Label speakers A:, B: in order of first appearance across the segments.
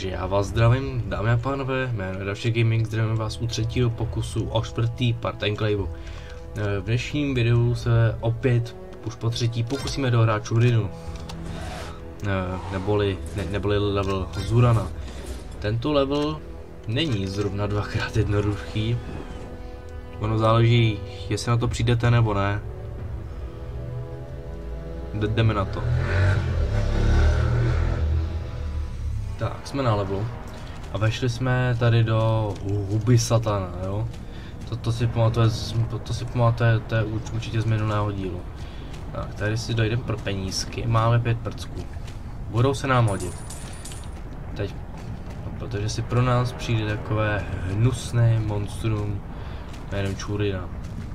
A: Takže já vás zdravím, dámy a pánové, jméno je Davšek Gaming, zdravím vás u třetího pokusu o čtvrtý part Enclaveu. V dnešním videu se opět, už po třetí, pokusíme dohrát Čurinu. Neboli level Zurana. Tento level není zrovna dvakrát jednoduchý. Ono záleží, jestli na to přijdete nebo ne. Jdeme na to. Tak, jsme na levelu a vešli jsme tady do huby satana, jo? To si pamatuje, to je určitě z minulého dílu. Tak, tady si dojdeme pro penízky, máme 5 prcků. Budou se nám hodit. Teď, protože si pro nás přijde takové hnusné monstrum jménem Čurina.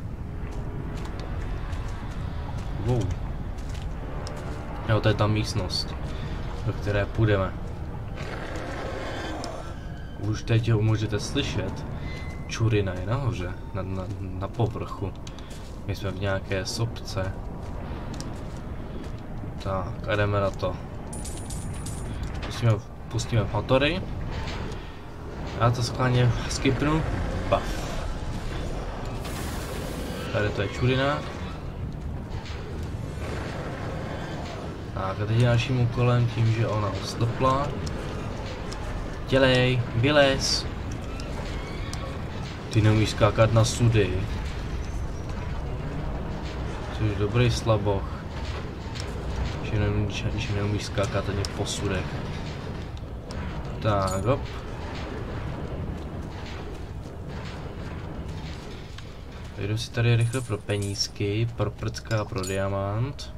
A: Wow. Jo, to je ta místnost, do které půjdeme. Už teď ho můžete slyšet. Čurina je nahoře, na povrchu. My jsme v nějaké sopce. Tak, a jdeme na to. Pustíme motory. Já to skláně skipnu. Buff. Tady to je Čurina. Tak, a teď je naším úkolem tím, že ona oslepla. Dělej, vylez. Ty neumíš skákat na sudy. Jsi dobrý slaboch. Že neumíš skákat ani po sudech. Tak, hop. Jdu si tady rychle pro penízky, pro prcka a pro diamant.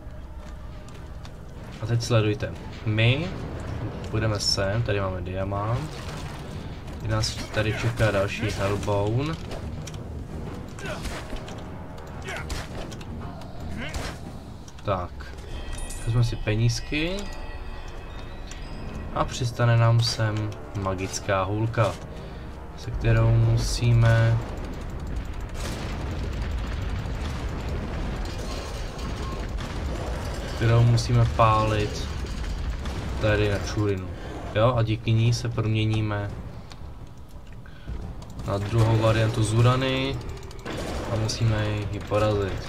A: A teď sledujte. My půjdeme sem, tady máme diamant. Nás tady čeká další hellbone. Tak. Vezmeme si penízky. A přistane nám sem magická hůlka, se kterou musíme pálit tady na Čurinu. Jo, a díky ní se proměníme na druhou variantu Zurany a musíme ji porazit.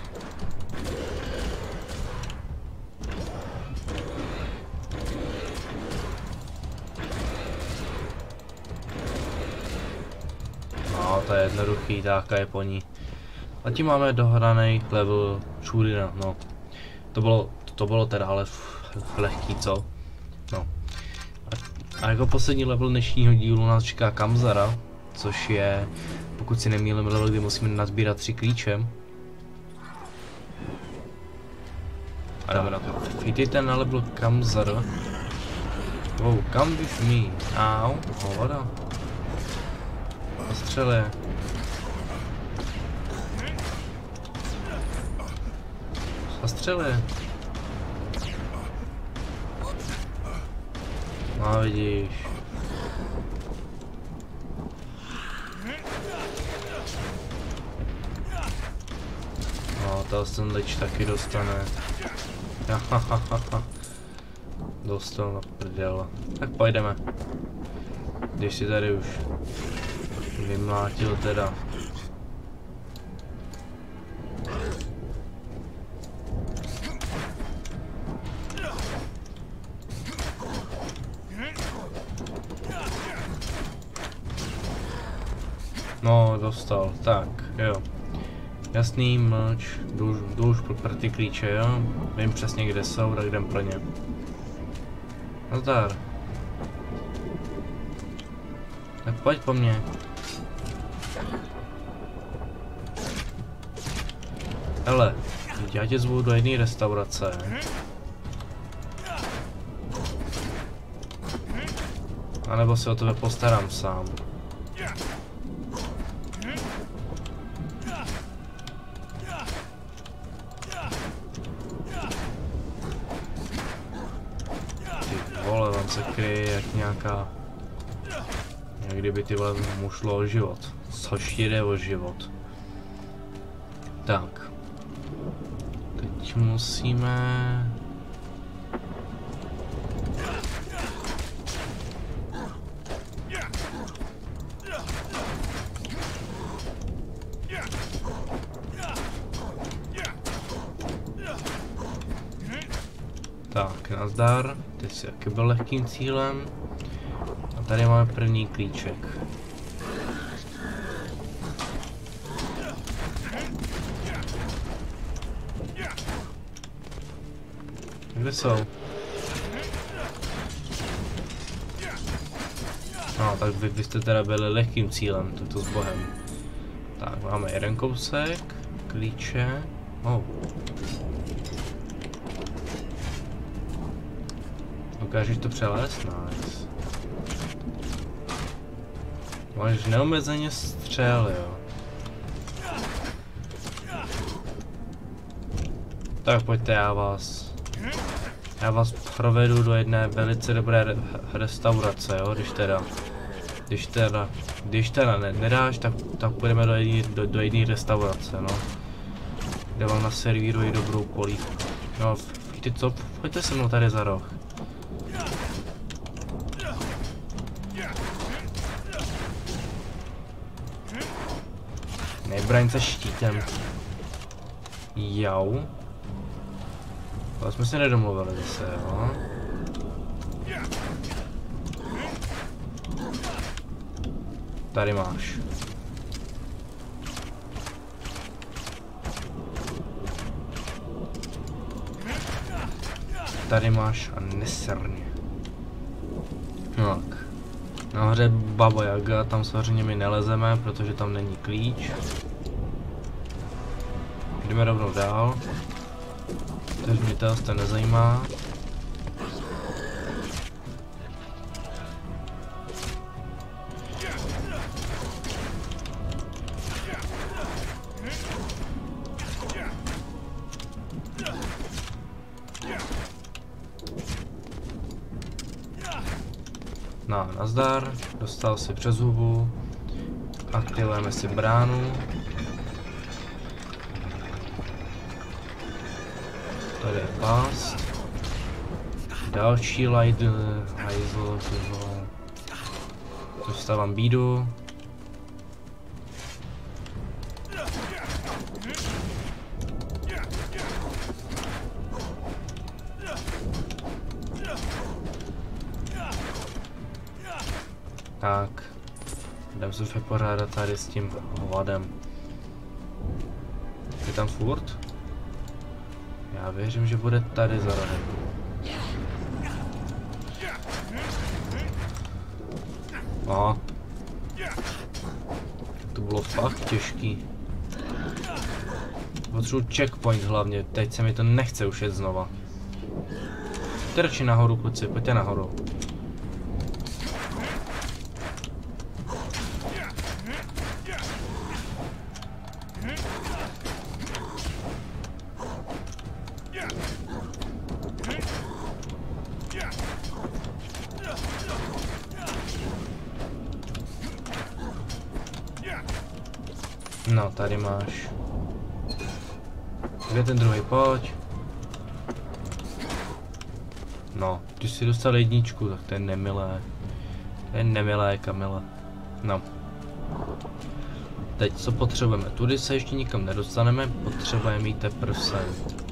A: No, to je jednoduchý, táka je po ní. A tím máme dohraný level Čurina, no. To bylo teda ale lehký, co? No. A jako poslední level dnešního dílu nás čeká Kamzara, což je, pokud si nemýlím, level, kdy musíme nazbírat 3 klíče. A jdeme na to. Vítejte na level Kamzara. Wow, come with me. Au, voda. Zastřeluje. Zastřeluje. No, vidíš. No, to ten leč taky dostane. Dostal na prdel. Tak pojdeme. Když si tady už vymlátil teda. No, dostal, tak, jo. Jasný, mlč, jdu už pro ty klíče, jo. Vím přesně, kde jsou, tak jdem pro ně. Nazdar. Tak pojď po mně. Hele, já tě zvu do jedné restaurace. A nebo se o tebe postarám sám. Vole, on se kryje jak nějaká... Jak kdyby ty vole mu šlo o život. Což jde o život. Tak. Teď musíme... Tak, nazdar. Teď si taky byl lehkým cílem. A tady máme první klíček. Kde jsou? No, tak vy jste teda byli lehkým cílem, toto s bohem. Tak, máme jeden kousek, klíče. Oh. Dokážeš to přelézt? Nice. Máš neomezeně střel, jo. Tak pojďte, já vás provedu do jedné velice dobré restaurace, jo, když teda nedáš, tak půjdeme do jedné restaurace, no. Kde vám naservírují dobrou polívku. No, víte co, pojďte se mnou tady za roh. Nebraň se štítem. Jau. Ale jsme se nedomluvili zase, jo. Tady máš. Tady máš a nesrně. Tak. Nahoře Baba Jaga, tam samozřejmě my nelezeme, protože tam není klíč. Jdeme rovnou dál. Takže mě to nezajímá. No, nazdar, dostal si přes hubu, aktivujeme si bránu. Tady je past. Další light, hajzl, dostávám bídu. Tak, jdem se vypořádat tady s tím hovadem. Je tam furt? Já věřím, že bude tady za rohem. A. To bylo fakt těžký. Potřebuji checkpoint hlavně, teď se mi to nechce už jet znova. Trčí nahoru, kluci, pojďte nahoru. No, tady máš. Kde ten druhý, pojď. No, ty jsi dostal jedničku, tak to je nemilé. To je nemilé, Kamila. No. Teď co potřebujeme? Tudy se ještě nikam nedostaneme, potřebujeme mít teprve sem.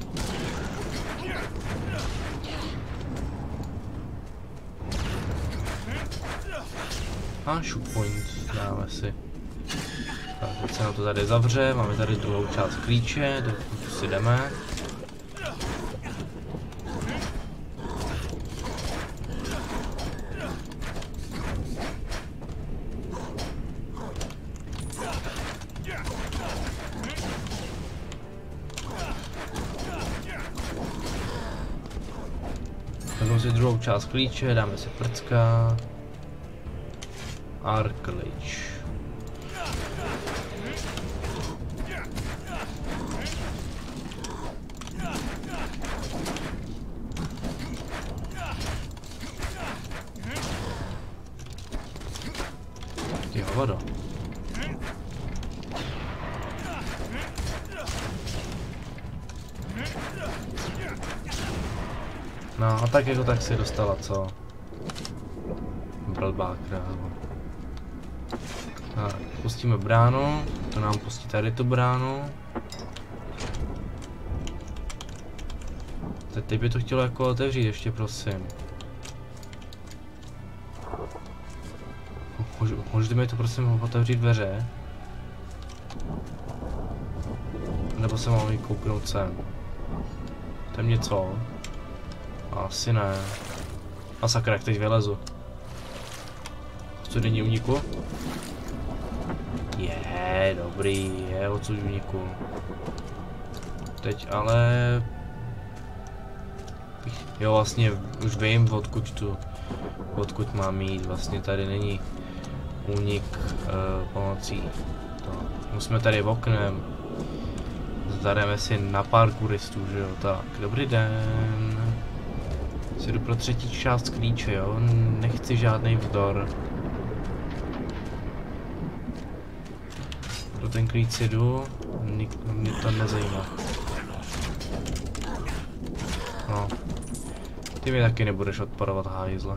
A: A shoot point dáme si. Tak, teď se nám to tady zavře, máme tady druhou část klíče, do si jdeme. Vezmeme si druhou část klíče, dáme si prcka. Arklíč. Ty hovado. No a tak jako tak si dostala, co? Blbá kráva. Tak, pustíme bránu, to nám pustí tady tu bránu. Teď by to chtělo jako otevřít ještě, prosím. Můžete mi to prosím otevřít dveře? Nebo se mám jít kouknout sem? Tam něco? Asi ne. A sakra, jak teď vylezu. Odsud není uniku? Je, dobrý, je odsud uniku. Teď ale... Jo, vlastně už vím, odkud mám jít. Vlastně tady není únik pomocí. My jsme tady v oknem. Zadáme si na parkouristů, že jo, tak, dobrý den. Si jdu pro třetí část klíče, jo, nechci žádný vzdor. Pro ten klíč si jdu, mě to nezajímá. No, ty mi taky nebudeš odporovat, hajzle.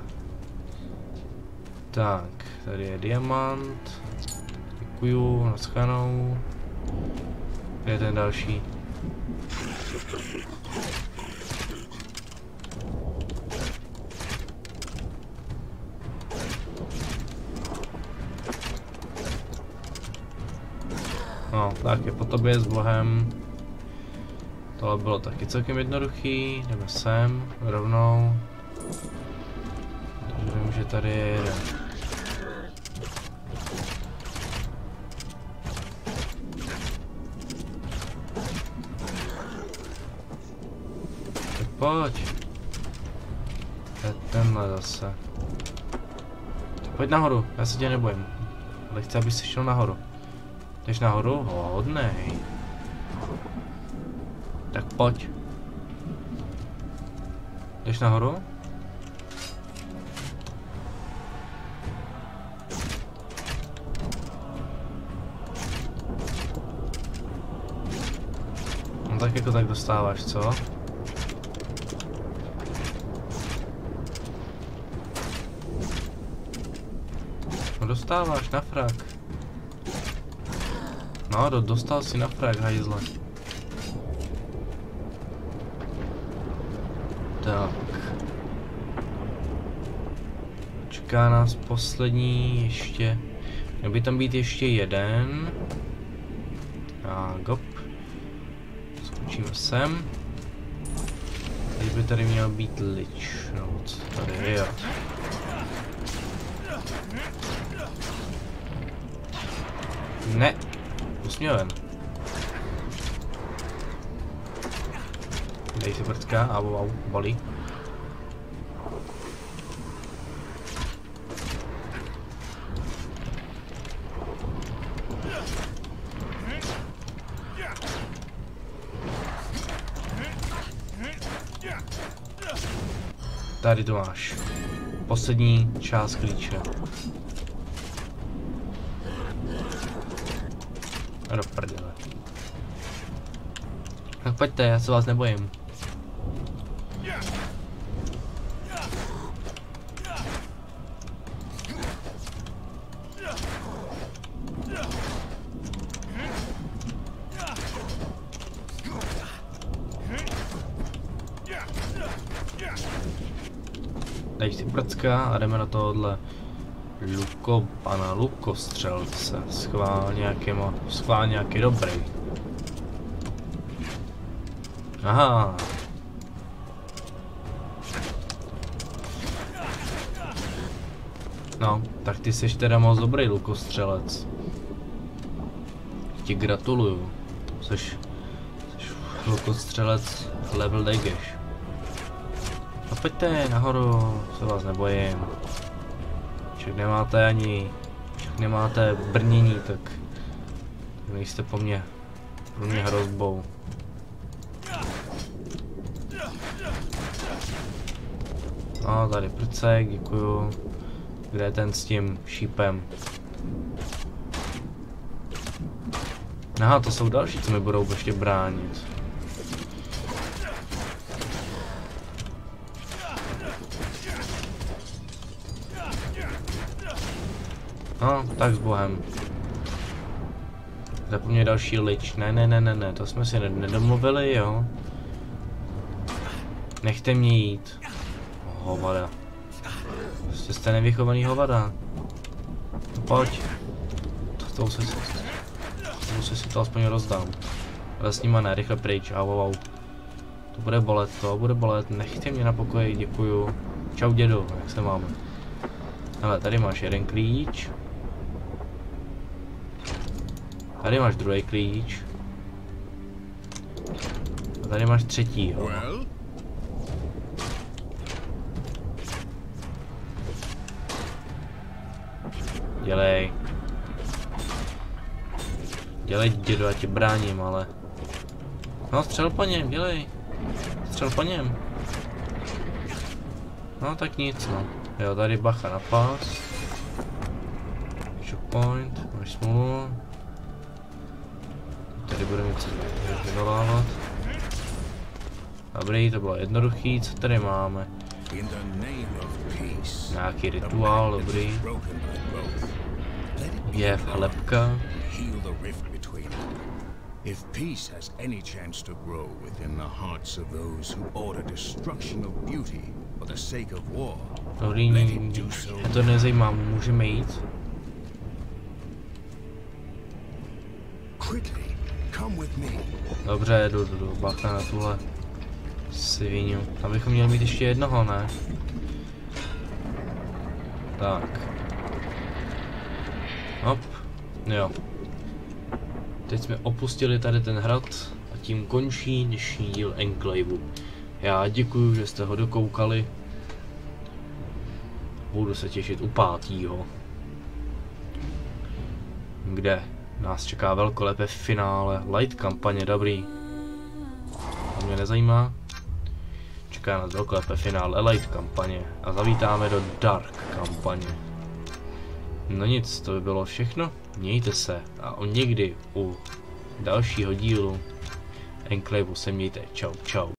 A: Tak, tady je diamant. Děkuju, naschledanou. Kde je ten další? No, tak je po tobě s bohem. Tohle bylo taky celkem jednoduchý, jdeme sem, rovnou. Takže vím, že tady je jeden. Tak pojď. To je tenhle zase. Pojď nahoru, já se tě nebojím. Ale chci, abys si šel nahoru. Jdeš nahoru? Hodnej. Tak pojď. Jdeš nahoru? No tak jako tak dostáváš, co? No dostáváš na frak. No, dostal si na frak, hajzle. Tak. Čeká nás poslední ještě. Měl by tam být ještě jeden. A gop. Skočíme sem. Teď by tady měl být lič. No, co tady je? Ne. Usměven. Dej si prcka, au, bolí. Tady to máš. Poslední část klíče. A do prdele. Tak pojďte, já se vás nebojím. Dej si prcka a jdeme na tohohle pana lukostřelce. Schvál nějaký dobrý. Aha. No, tak ty jsi teda moc dobrý lukostřelec. Ti gratuluju. Jsi lukostřelec level degeš. No pojďte nahoru, se vás nebojím. Však nemáte brnění, tak nejste pro mě hrozbou. No, tady prcek, děkuju. Kde je ten s tím šípem? Aha, to jsou další, co mi budou ještě bránit. No, tak s bohem. Zapomněl další lič. Ne, to jsme si nedomluvili, jo. Nechte mě jít. Hovada. Prostě jste nevychovaný hovada. Pojď. To si to aspoň rozdám. Ale s nima ne, rychle pryč, au. To bude bolet, nechte mě na pokoji, děkuju. Čau dědo, jak se máme? Hele, tady máš jeden klíč. Tady máš druhý klíč. A tady máš třetí, jo. Dělej. Dělej, dědo, já tě bráním, ale... No, střel po něm, dělej. Střel po něm. No, tak nic, no. Jo, tady bacha na pás. Checkpoint, máš smůlu. Tady budeme něco vyvolávat. Dobrý, to bylo jednoduchý, co tady máme? Nějaký rituál, dobrý. Je lepka.
B: If peace has any chance to grow within the hearts of those who order destruction of beauty for the sake of war,
A: dobrý, mě to nezajímá, můžeme jít? Dobře, jdu, bacha na tuhle sviňu. Tam bychom měli mít ještě jednoho, ne? Tak. Hop. Jo. Teď jsme opustili tady ten hrad a tím končí dnešní díl Enclaveu. Já děkuju, že jste ho dokoukali. Budu se těšit u 5. Kde nás čeká velkolepé finále Light kampaně, dobrý. To mě nezajímá. Čeká nás velkolepé finále Light kampaně a zavítáme do Dark kampaně. No nic, to by bylo všechno. Mějte se a někdy u dalšího dílu Enclaveu se mějte. Čau.